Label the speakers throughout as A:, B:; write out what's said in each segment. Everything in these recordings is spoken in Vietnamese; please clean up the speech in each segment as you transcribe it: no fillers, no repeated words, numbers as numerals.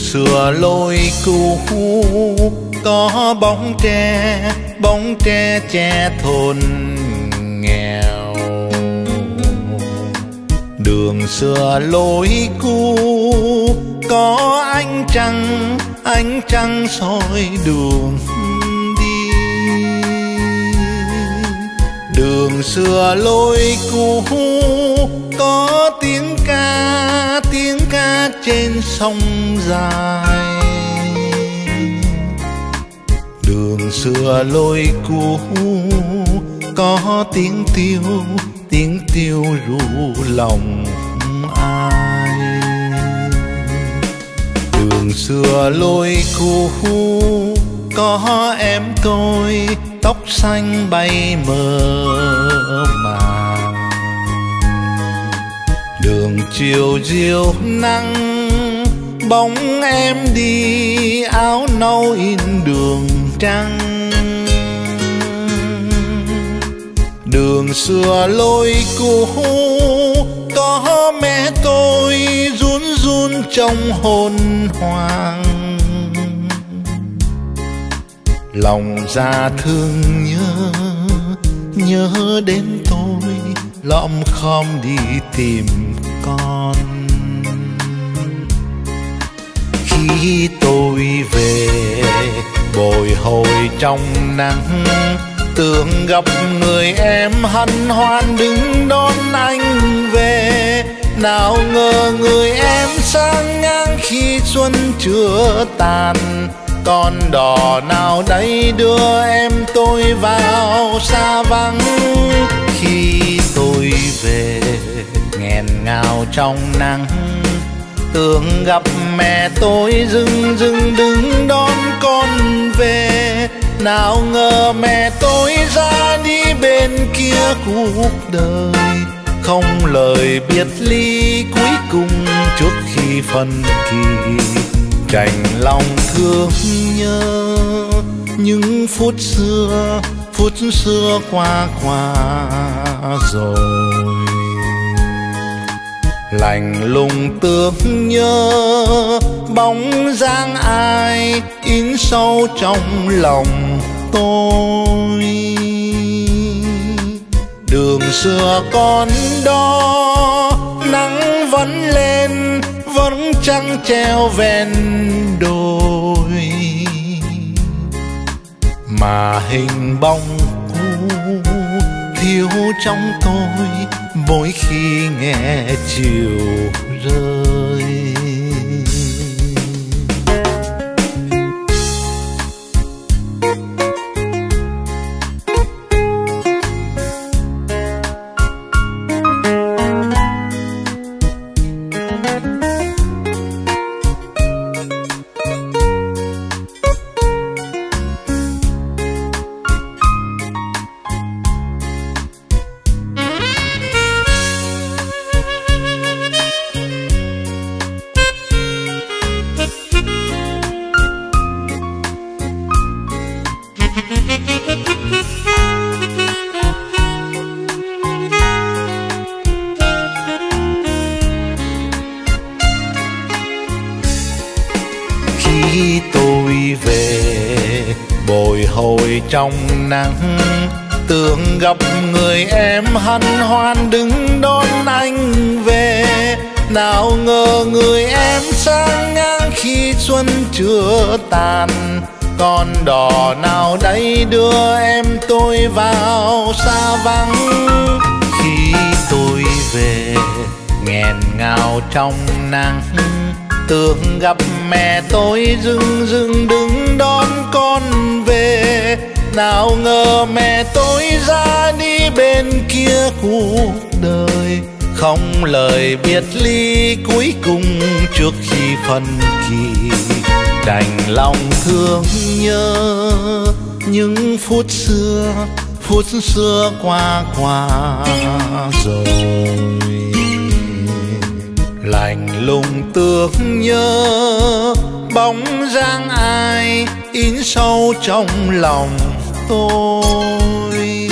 A: xưa lối cũ có bóng tre che thôn nghèo. Đường xưa lối cũ có ánh trăng soi đường đi. Đường xưa lối cũ có tiếng ca trên sông dài. Đường xưa lối cũ có tiếng tiêu ru lòng ai. Đường xưa lối cũ có em tôi tóc xanh bay mơ màng. Đường chiều diêu nắng bóng em đi áo nâu in đường trắng. Đường xưa lối cũ có mẹ tôi run trong hồn hoang. Lòng ra thương nhớ đến tôi lom khom đi tìm con. Khi tôi về bồi hồi trong nắng, tưởng gặp người em hân hoan đứng đón anh về. Nào ngờ người em sang ngang khi xuân chưa tàn. Con đò nào đây đưa em tôi vào xa vắng. Khi tôi về nghẹn ngào trong nắng, tưởng gặp mẹ tôi dưng đứng đón con về. Nào ngờ mẹ tôi ra đi bên kia cuộc đời, không lời biệt ly cuối cùng trước khi phân kỳ. Chạnh lòng thương nhớ những phút xưa qua rồi. Lạnh lùng tưởng nhớ bóng dáng ai in sâu trong lòng tôi. Đường xưa còn đó nắng vẫn lên, vẫn trăng treo ven đồi. Mà hình bóng cũ thiếu trong tôi mỗi khi nghe chiều rơi. Khi tôi về bồi hồi trong nắng, tưởng gặp người em hân hoan đứng đón anh về. Nào ngờ người em sang ngang khi xuân chưa tàn. Con đò nào đây đưa em tôi vào xa vắng. Khi tôi về nghẹn ngào trong nắng, tưởng gặp mẹ tôi dưng đứng đón con về. Nào ngờ mẹ tôi ra đi bên kia cuộc đời, không lời biệt ly cuối cùng trước khi phân kỳ. Đành lòng thương nhớ những phút xưa qua rồi. Lạnh lùng tưởng nhớ bóng dáng ai in sâu trong lòng tôi.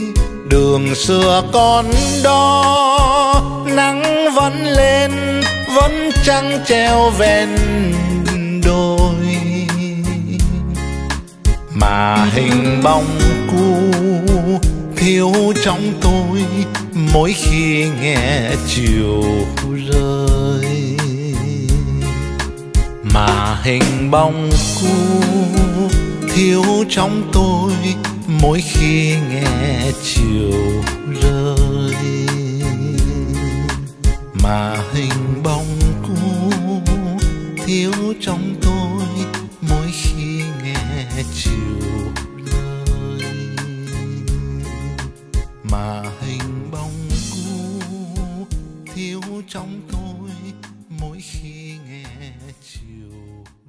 A: Đường xưa còn đó nắng vẫn lên, vẫn trăng treo ven đồi, mà hình bóng cũ thiếu trong tôi mỗi khi nghe chiều rơi. Mà hình bóng cũ thiếu trong tôi mỗi khi nghe chiều rơi. Mà hình bóng cũ thiếu trong tôi mỗi khi nghe chiều rơi. Mà hình bóng cũ thiếu trong tôi mỗi khi nghe chiều